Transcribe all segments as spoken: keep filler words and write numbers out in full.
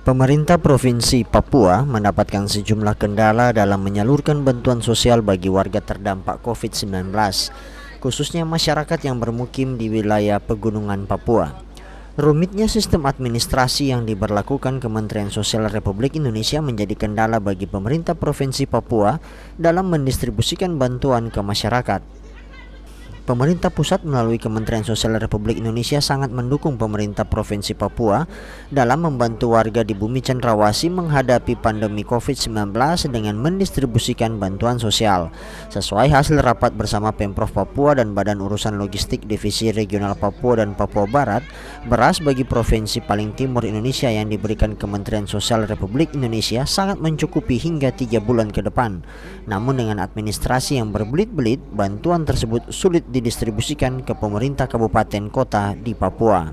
Pemerintah Provinsi Papua mendapatkan sejumlah kendala dalam menyalurkan bantuan sosial bagi warga terdampak covid sembilan belas, khususnya masyarakat yang bermukim di wilayah pegunungan Papua. Rumitnya sistem administrasi yang diberlakukan Kementerian Sosial Republik Indonesia menjadi kendala bagi pemerintah Provinsi Papua dalam mendistribusikan bantuan ke masyarakat. Pemerintah pusat melalui Kementerian Sosial Republik Indonesia sangat mendukung pemerintah Provinsi Papua dalam membantu warga di Bumi Cendrawasih menghadapi pandemi covid sembilan belas dengan mendistribusikan bantuan sosial. Sesuai hasil rapat bersama Pemprov Papua dan Badan Urusan Logistik Divisi Regional Papua dan Papua Barat, beras bagi Provinsi paling timur Indonesia yang diberikan Kementerian Sosial Republik Indonesia sangat mencukupi hingga tiga bulan ke depan. Namun dengan administrasi yang berbelit-belit, bantuan tersebut sulit didistribusikan ke pemerintah kabupaten kota di Papua.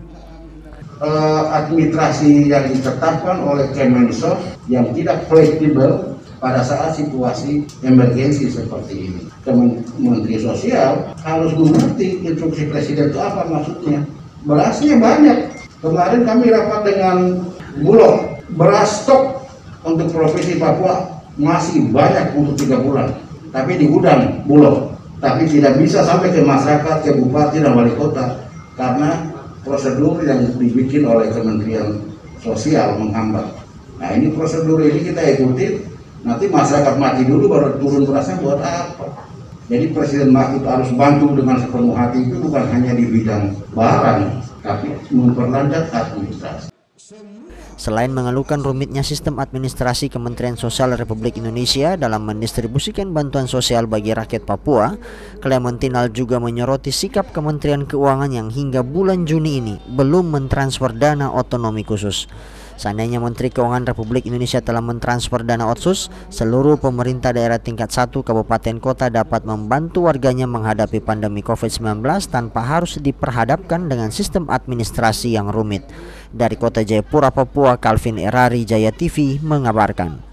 Uh, administrasi yang ditetapkan oleh Kemensos yang tidak fleksibel pada saat situasi emergensi seperti ini. Menteri Sosial harus mengerti instruksi Presiden itu apa maksudnya. Berasnya banyak. Kemarin kami rapat dengan Bulog, beras stok untuk Provinsi Papua masih banyak untuk tiga bulan, tapi di gudang Bulog. Tapi tidak bisa sampai ke masyarakat, ke bupati dan wali kota karena prosedur yang dibikin oleh Kementerian Sosial menghambat. Nah ini prosedur ini kita ikuti, nanti masyarakat mati dulu baru turun berasnya buat apa? Jadi Presiden Mahfud harus bantu dengan sepenuh hati itu bukan hanya di bidang barang, tapi memperlancar administrasi. Selain mengeluhkan rumitnya sistem administrasi Kementerian Sosial Republik Indonesia dalam mendistribusikan bantuan sosial bagi rakyat Papua, Klementinal juga menyoroti sikap Kementerian Keuangan yang hingga bulan Juni ini belum mentransfer dana otonomi khusus. Seandainya Menteri Keuangan Republik Indonesia telah mentransfer dana otsus, seluruh pemerintah daerah tingkat satu kabupaten kota dapat membantu warganya menghadapi pandemi covid sembilan belas tanpa harus diperhadapkan dengan sistem administrasi yang rumit. Dari Kota Jayapura, Papua, Calvin Erari, Jaya T V mengabarkan.